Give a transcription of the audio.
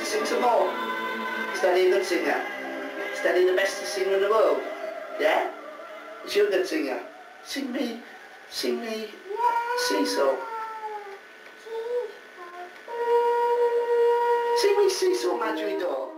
Sing some more. Steady, a good singer. Steady, the best singer in the world. Yeah? Is you a good singer? Sing me Seesaw. Sing me Seesaw, Marjorie Dore.